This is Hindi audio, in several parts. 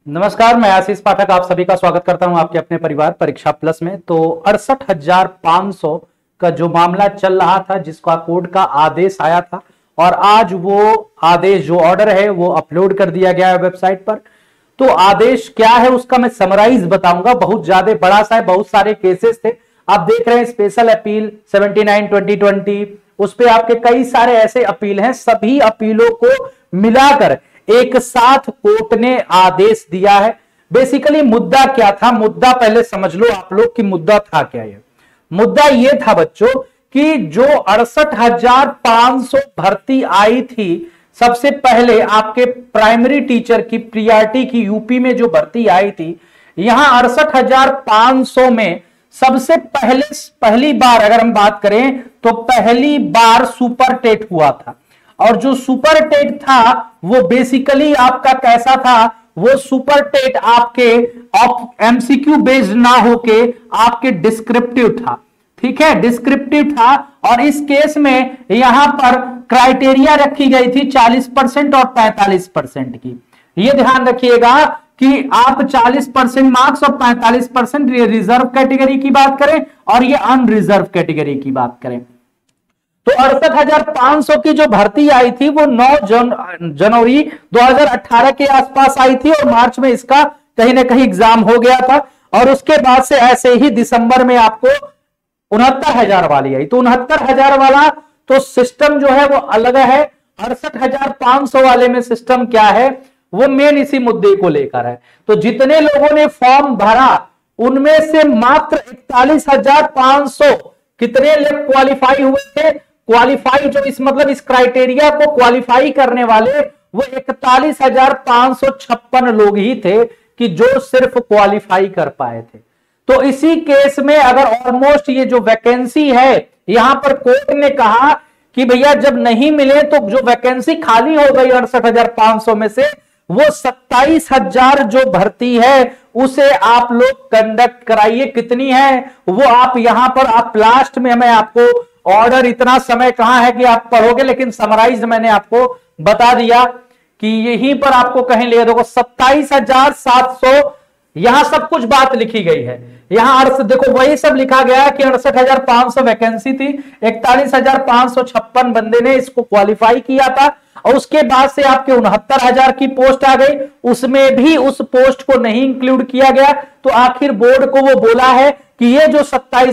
नमस्कार, मैं आशीष पाठक आप सभी का स्वागत करता हूं आपके अपने परिवार परीक्षा प्लस में। तो 68,500 का जो मामला चल रहा था, जिसका कोर्ट का आदेश आया था और आज वो आदेश जो ऑर्डर है वो अपलोड कर दिया गया है वेबसाइट पर। तो आदेश क्या है उसका मैं समराइज बताऊंगा। बहुत ज्यादा बड़ा सा है, बहुत सारे केसेस थे। आप देख रहे हैं स्पेशल अपील 79/2020, उस पे आपके कई सारे ऐसे अपील हैं। सभी अपीलों को मिलाकर एक साथ कोर्ट ने आदेश दिया है। बेसिकली मुद्दा क्या था, मुद्दा पहले समझ लो आप लोग कि मुद्दा था क्या। ये मुद्दा ये था बच्चों कि जो 68,500 भर्ती आई थी, सबसे पहले आपके प्राइमरी टीचर की प्रीआरटी की यूपी में जो भर्ती आई थी, यहां 68,500 में सबसे पहली बार अगर हम बात करें तो पहली बार सुपर टेट हुआ था। और जो सुपर टेट था वो बेसिकली आपका कैसा था, वो सुपर टेट आपके एमसीक्यू बेस्ड ना होके आपके डिस्क्रिप्टिव था। ठीक है, डिस्क्रिप्टिव था। और इस केस में यहां पर क्राइटेरिया रखी गई थी 40% और 45% की। ये ध्यान रखिएगा कि आप 40% मार्क्स और 45% रिजर्व कैटेगरी की बात करें और ये अनरिजर्व कैटेगरी की बात करें। तो 68,500 की जो भर्ती आई थी वो 9 जनवरी 2018 के आसपास आई थी और मार्च में इसका कहीं ना कहीं एग्जाम हो गया था। और उसके बाद से ऐसे ही दिसंबर में आपको 69,000 वाली आई। तो 69,000 वाला तो सिस्टम जो है वो अलग है। 68,500 वाले में सिस्टम क्या है, वो मेन इसी मुद्दे को लेकर है। तो जितने लोगों ने फॉर्म भरा उनमें से मात्र 41,500 कितने लोग क्वालिफाई हुए थे। क्वालिफाई जो इस मतलब इस क्राइटेरिया को क्वालिफाई करने वाले वो 41,556 लोग ही थे कि जो सिर्फ क्वालिफाई कर पाए थे। तो इसी केस में अगर ऑलमोस्ट ये जो वैकेंसी है, यहां पर कोर्ट ने कहा कि भैया जब नहीं मिले तो जो वैकेंसी खाली हो गई 68,500 में से वो 27,000 जो भर्ती है उसे आप लोग कंडक्ट कराइए। कितनी है वो आप यहां पर आप लास्ट में, मैं आपको ऑर्डर इतना समय कहां है कि आप पढ़ोगे, लेकिन समराइज मैंने आपको बता दिया कि यहीं पर आपको कहीं ले देखो 27,700 यहां सब कुछ बात लिखी गई है। यहां देखो वही सब लिखा गया है कि 68,500 वैकेंसी थी, 41,556 बंदे ने इसको क्वालिफाई किया था और उसके बाद से आपके 69,000 की पोस्ट आ गई। उसमें भी उस पोस्ट को नहीं इंक्लूड किया गया। तो आखिर बोर्ड को वो बोला है कि ये जो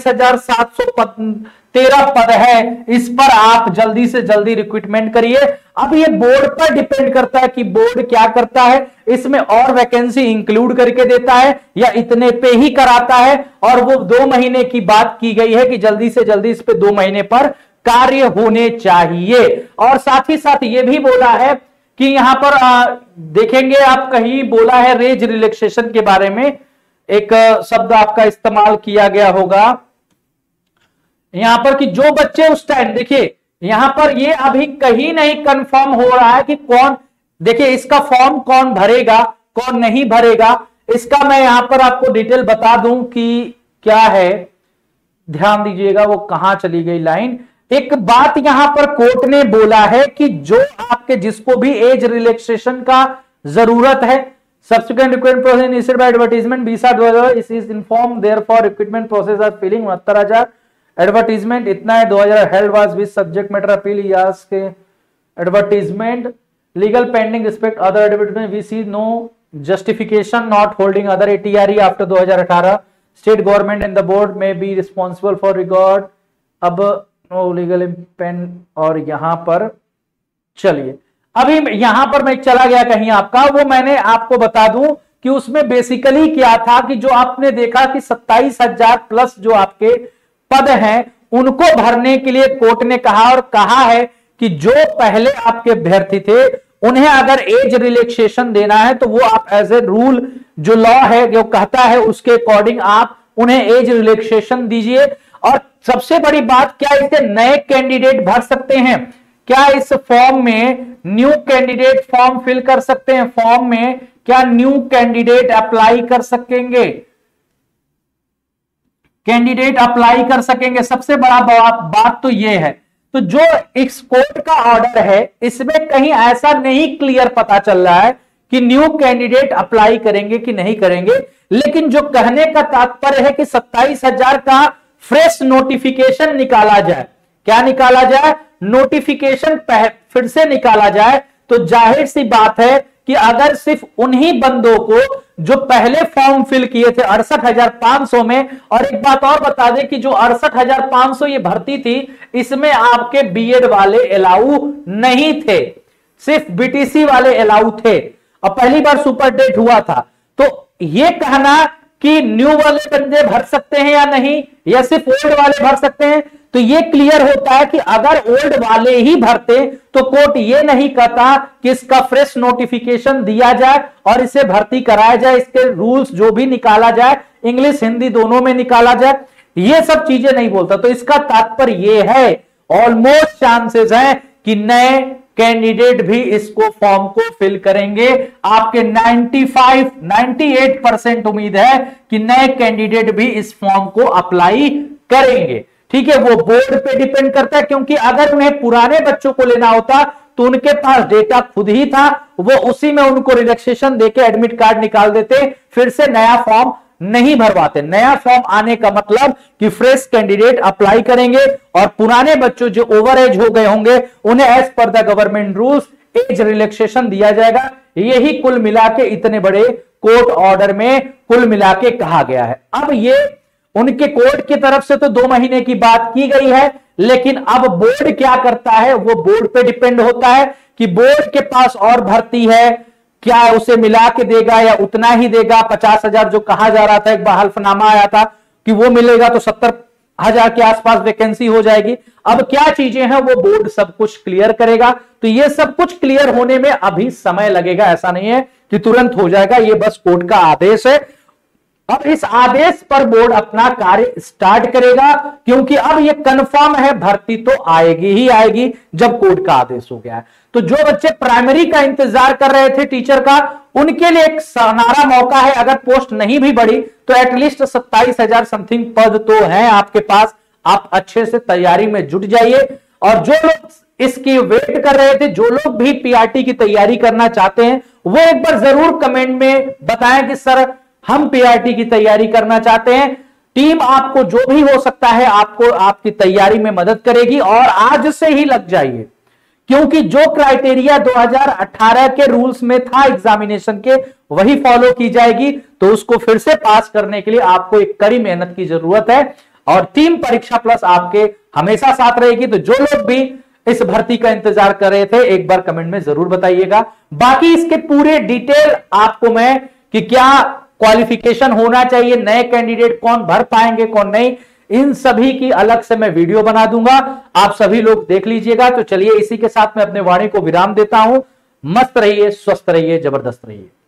27,713 पद है इस पर आप जल्दी से जल्दी रिक्रूटमेंट करिए। अब ये बोर्ड पर डिपेंड करता है कि बोर्ड क्या करता है, इसमें और वैकेंसी इंक्लूड करके देता है या इतने पे ही कराता है। और वो 2 महीने की बात की गई है कि जल्दी से जल्दी इस पे 2 महीने पर कार्य होने चाहिए। और साथ ही साथ ये भी बोला है कि यहां पर देखेंगे आप कहीं बोला है रेज रिलैक्सेशन के बारे में, एक शब्द आपका इस्तेमाल किया गया होगा यहां पर कि जो बच्चे उस टाइम, देखिए यहां पर ये अभी कहीं नहीं कंफर्म हो रहा है कि कौन, देखिए इसका फॉर्म कौन भरेगा कौन नहीं भरेगा, इसका मैं यहां पर आपको डिटेल बता दूं कि क्या है। ध्यान दीजिएगा वो कहां चली गई लाइन। एक बात यहां पर कोर्ट ने बोला है कि जो आपके जिसको भी एज रिलैक्सेशन का जरूरत है, subsequent recruitment process initiated by advertisement बीसा 2000 इस is inform therefore recruitment process are filling 69,000 advertisement इतना है 2000 held was with subject matter appeal यास के advertisement legal pending respect other advertisement we see no justification not holding other ATRE after 2018 state government and the board may be responsible for regard अब नो लीगल पेन। और यहां पर चलिए अभी यहां पर मैं चला गया कहीं आपका, वो मैंने आपको बता दूं कि उसमें बेसिकली क्या था कि जो आपने देखा कि 27,000 प्लस जो आपके पद हैं उनको भरने के लिए कोर्ट ने कहा और कहा है कि जो पहले आपके अभ्यर्थी थे उन्हें अगर एज रिलैक्सेशन देना है तो वो आप एज ए रूल जो लॉ है जो कहता है उसके अकॉर्डिंग आप उन्हें एज रिलैक्सेशन दीजिए। और सबसे बड़ी बात, क्या इसे नए कैंडिडेट भर सकते हैं? क्या इस फॉर्म में न्यू कैंडिडेट फॉर्म फिल कर सकते हैं? फॉर्म में क्या न्यू कैंडिडेट अप्लाई कर सकेंगे? कैंडिडेट अप्लाई कर सकेंगे। सबसे बड़ा बात तो यह है तो जो इस कोर्ट का ऑर्डर है इसमें कहीं ऐसा नहीं क्लियर पता चल रहा है कि न्यू कैंडिडेट अप्लाई करेंगे कि नहीं करेंगे, लेकिन जो कहने का तात्पर्य है कि 27,000 का फ्रेश नोटिफिकेशन निकाला जाए। क्या निकाला जाए? नोटिफिकेशन फिर से निकाला जाए। तो जाहिर सी बात है कि अगर सिर्फ उन्हीं बंदों को जो पहले फॉर्म फिल किए थे 68,500 में, और एक बात और बता दें कि जो 68,500 ये भर्ती थी, इसमें आपके बीएड वाले अलाउ नहीं थे, सिर्फ बीटीसी वाले अलाउ थे, और पहली बार सुपर डेट हुआ था। तो ये कहना कि न्यू वाले बंदे भर सकते हैं या नहीं, या सिर्फ ओल्ड वाले भर सकते हैं, तो ये क्लियर होता है कि अगर ओल्ड वाले ही भरते तो कोर्ट ये नहीं कहता कि इसका फ्रेश नोटिफिकेशन दिया जाए और इसे भर्ती कराया जाए, इसके रूल्स जो भी निकाला जाए इंग्लिश हिंदी दोनों में निकाला जाए, ये सब चीजें नहीं बोलता। तो इसका तात्पर्य ये है ऑलमोस्ट चांसेस हैं कि नए कैंडिडेट भी इसको फॉर्म को फिल करेंगे। आपके 98% उम्मीद है कि नए कैंडिडेट भी इस फॉर्म को अप्लाई करेंगे। ठीक है, वो बोर्ड पे डिपेंड करता है, क्योंकि अगर उन्हें पुराने बच्चों को लेना होता तो उनके पास डेटा खुद ही था, वो उसी में उनको रिलैक्सेशन देके एडमिट कार्ड निकाल देते, फिर से नया फॉर्म नहीं भरवाते। नया फॉर्म आने का मतलब कि फ्रेश कैंडिडेट अप्लाई करेंगे और पुराने बच्चों जो ओवर एज हो गए होंगे उन्हें as per the government rules age relaxation दिया जाएगा। यही कुल मिला के इतने बड़े कोर्ट ऑर्डर में कुल मिला के कहा गया है। अब ये उनके कोर्ट की तरफ से तो 2 महीने की बात की गई है, लेकिन अब बोर्ड क्या करता है वो बोर्ड पे डिपेंड होता है कि बोर्ड के पास और भर्ती है, क्या उसे मिला के देगा या उतना ही देगा। 50,000 जो कहा जा रहा था, एक बार हल्फनामा आया था कि वो मिलेगा तो 70,000 के आसपास वैकेंसी हो जाएगी। अब क्या चीजें हैं वो बोर्ड सब कुछ क्लियर करेगा। तो ये सब कुछ क्लियर होने में अभी समय लगेगा, ऐसा नहीं है कि तुरंत हो जाएगा, ये बस कोर्ट का आदेश है। अब इस आदेश पर बोर्ड अपना कार्य स्टार्ट करेगा, क्योंकि अब ये कंफर्म है भर्ती तो आएगी ही आएगी जब कोर्ट का आदेश हो गया है। तो जो बच्चे प्राइमरी का इंतजार कर रहे थे टीचर का, उनके लिए एक सुनहरा मौका है। अगर पोस्ट नहीं भी बढ़ी तो एटलीस्ट 27,000 समथिंग पद तो हैं आपके पास, आप अच्छे से तैयारी में जुट जाइए। और जो लोग इसकी वेट कर रहे थे, जो लोग भी पीआरटी की तैयारी करना चाहते हैं, वो एक बार जरूर कमेंट में बताएं कि सर हम पीआरटी की तैयारी करना चाहते हैं। टीम आपको जो भी हो सकता है आपको आपकी तैयारी में मदद करेगी, और आज से ही लग जाइए, क्योंकि जो क्राइटेरिया 2018 के रूल्स में था एग्जामिनेशन के वही फॉलो की जाएगी। तो उसको फिर से पास करने के लिए आपको एक कड़ी मेहनत की जरूरत है, और टीम परीक्षा प्लस आपके हमेशा साथ रहेगी। तो जो लोग भी इस भर्ती का इंतजार कर रहे थे, एक बार कमेंट में जरूर बताइएगा। बाकी इसके पूरे डिटेल आपको मैं कि क्या क्वालिफिकेशन होना चाहिए, नए कैंडिडेट कौन भर पाएंगे कौन नहीं, इन सभी की अलग से मैं वीडियो बना दूंगा, आप सभी लोग देख लीजिएगा। तो चलिए इसी के साथ मैं अपने वाणी को विराम देता हूं। मस्त रहिए, स्वस्थ रहिए, जबरदस्त रहिए।